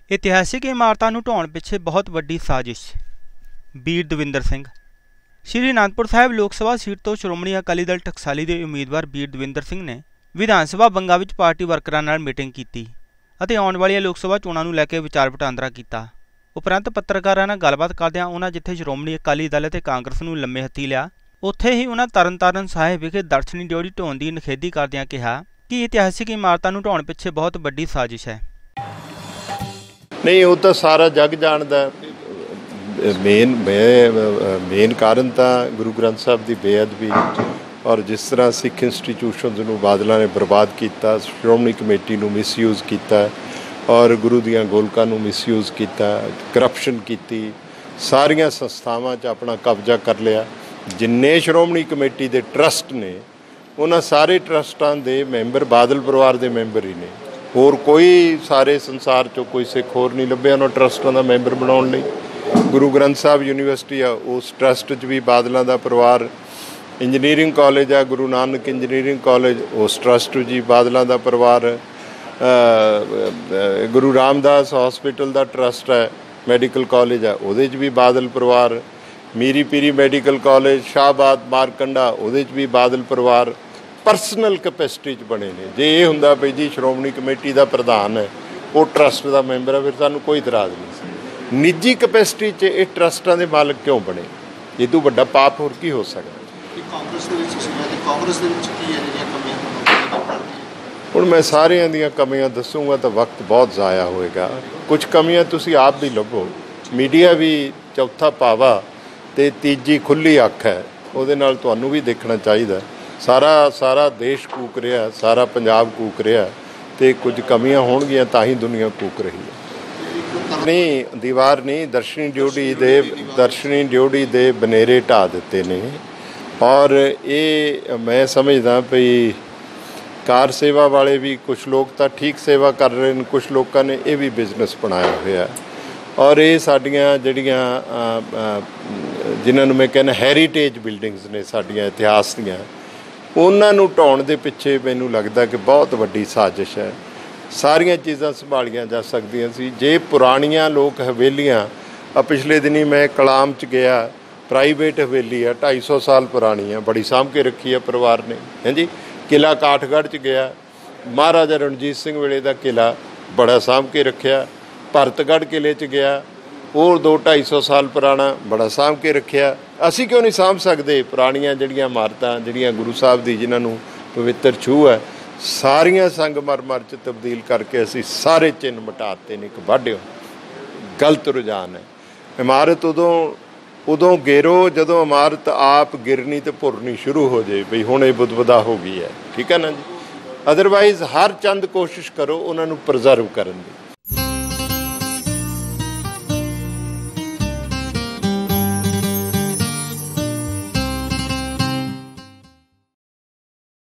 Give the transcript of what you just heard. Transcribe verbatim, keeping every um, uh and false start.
ਇਤਿਹਾਸਿਕ ਇਮਾਰਤਾਂ ਨੂੰ ਢਾਉਣ ਪਿੱਛੇ ਬਹੁਤ ਵੱਡੀ ਸਾਜ਼ਿਸ਼। ਬੀਰ ਦਵਿੰਦਰ ਸਿੰਘ। ਸ਼੍ਰੀ ਅਨੰਦਪੁਰ ਸਾਹਿਬ ਲੋਕ ਸਭਾ ਸੀਟ ਤੋਂ ਸ਼੍ਰੋਮਣੀ ਅਕਾਲੀ ਦਲ ਟਕਸਾਲੀ ਦੇ ਉਮੀਦਵਾਰ ਬੀਰ ਦਵਿੰਦਰ ਸਿੰਘ ਨੇ ਵਿਧਾਨ ਸਭਾ ਬੰਗਾ ਵਿੱਚ ਪਾਰਟੀ ਵਰਕਰਾਂ ਨਾਲ ਮੀਟਿੰਗ ਕੀਤੀ ਅਤੇ ਆਉਣ ਵਾਲੀਆਂ ਲੋਕ ਸਭਾ ਚੋਣਾਂ ਨੂੰ ਲੈ ਕੇ ਵਿਚਾਰ ਵਟਾਂਦਰਾ ਕੀਤਾ। ਉਪਰੰਤ ਪੱਤਰਕਾਰਾਂ ਨਾਲ ਗੱਲਬਾਤ ਕਰਦਿਆਂ ਉਹਨਾਂ ਜਿੱਥੇ ਸ਼੍ਰੋਮਣੀ ਅਕਾਲੀ ਦਲ ਅਤੇ ਕਾਂਗਰਸ ਨੂੰ ਲੰਮੇ ਹੱਥੀ ਲਿਆ, ਉੱਥੇ ਹੀ ਉਹਨਾਂ ਤਰਨਤਾਰਨ ਸਾਹਿਬ ਵਿਖੇ ਦਰਸ਼ਨੀ ਡਿਊਟੀ ਢਾਉਣ ਦੀ ਨਿਖੇਧੀ ਕਰਦਿਆਂ ਕਿਹਾ ਕਿ ਇਤਿਹਾਸਿਕ ਇਮਾਰਤਾਂ ਨੂੰ ਢਾਉਣ ਪਿੱਛੇ ਬਹੁਤ ਵੱਡੀ ਸਾਜ਼ਿਸ਼ ਹੈ। नहीं, वो तो सारा जग जानदा। मेन मेन कारण तो गुरु ग्रंथ साहब की बेअदबी और जिस तरह सिख इंस्टीट्यूशन नूं बादलों ने बर्बाद किया, श्रोमणी कमेटी नूं मिसयूज़ किया और गुरु दियां गोलकां नूं मिसयूज़ किया, करप्शन की, सारिया संस्थावां च अपना कब्जा कर लिया। जिन्ने श्रोमणी कमेटी के ट्रस्ट ने उन्हां सारे ट्रस्टां दे मैंबर बादल परिवार के मैंबर ही ने। होर कोई सारे संसार चो कोई सिख होर नहीं लभ्या उन्होंने ट्रस्टां का मैंबर बनाउण लई। गुरु ग्रंथ साहब यूनीवर्सिटी आ, उस ट्रस्ट च भी बादलों का परिवार। इंजीनियरिंग कॉलेज आ, गुरु नानक इंजीनियरिंग कॉलेज, उस ट्रस्ट जी बादलों का परिवार। गुरु रामदास हॉस्पिटल का ट्रस्ट है, मैडिकल कॉलेज है, उहदे च भी बादल परिवार। मीरी पीरी मैडिकल कॉलेज, शाहबाद मारकंडा, उहदे च भी बादल परिवार परसनल कैपेसिटी च बने ने। जे ये हुंदा भी जी श्रोमणी कमेटी का प्रधान है, वो ट्रस्ट का मैंबर है, फिर सानूं कोई इतराज़ नहीं। निजी कैपेसिटी च ये ट्रस्टां दे मालक क्यों बने? ये तो वड्डा पाप होर की हो सकदा। हुण मैं सारियां दीयां कमियां दसूंगा तो वक्त बहुत ज़ाया होएगा। कुछ कमियां तुसीं आप भी लभो। मीडिया भी चौथा पावा ते तीजी खुली अख है, उहदे नाल तुहानूं भी देखना चाहिए। सारा सारा देश कूक रहा, सारा पंजाब कूक रहा, तो कुछ कमियां होणगियां तां ही दुनिया कूक रही है। नहीं, दीवार नहीं, दर्शनी ड्यूटी दे दर्शनी ड्यूटी दे बनेरे ढा दिते ने। और ये मैं समझदा भई कार सेवा वाले भी कुछ लोग तो ठीक सेवा कर रहे हैं, कुछ लोगों ने ये भी बिजनेस बनाया हुआ। और ये साडियां जिहड़ियां जिन्हां नूं मैं कहना हैरीटेज बिल्डिंग्स ने साडियां इतिहास दीयां, उन्हां नूं ढाउण दे पिछे मैनूं लगदा कि बहुत वड्डी साजिश है। सारियां चीज़ां संभालियां जा सकदियां सी जे पुरानियां लोक हवेलियां। पिछले दिनी मैं कलाम च गया, प्राइवेट हवेली है, ढाई सौ साल पुरानी है, बड़ी साਂਭ के रखी है परिवार ने, हैं जी। किला काठगढ़ च गया, महाराजा रणजीत सिंह वेले का किला बड़ा साਂਭ के रखिया। भरतगढ़ किले च गया, और दो ढाई सौ साल पुराना बड़ा साਂਭ के रखिया। असी क्यों नहीं साਂਭ सकते पुरानियां जिहड़ियां इमारतां जिहड़ियां गुरु साहब दी जिन्हां नूं पवित्र छूह है, सारियां संगमरमर च तब्दील करके असी सारे चिन्ह मिटाते ने। एक वाढिओ गलत रुझान है। इमारत उदों उदों गेरो जदों इमारत आप गिरनी तो भुरनी शुरू हो जाए, बई हुण ये बुदबुदा हो गई है, ठीक है ना जी। अदरवाइज़ हर चंद कोशिश करो उन्हां नूं प्रजर्व करन दी।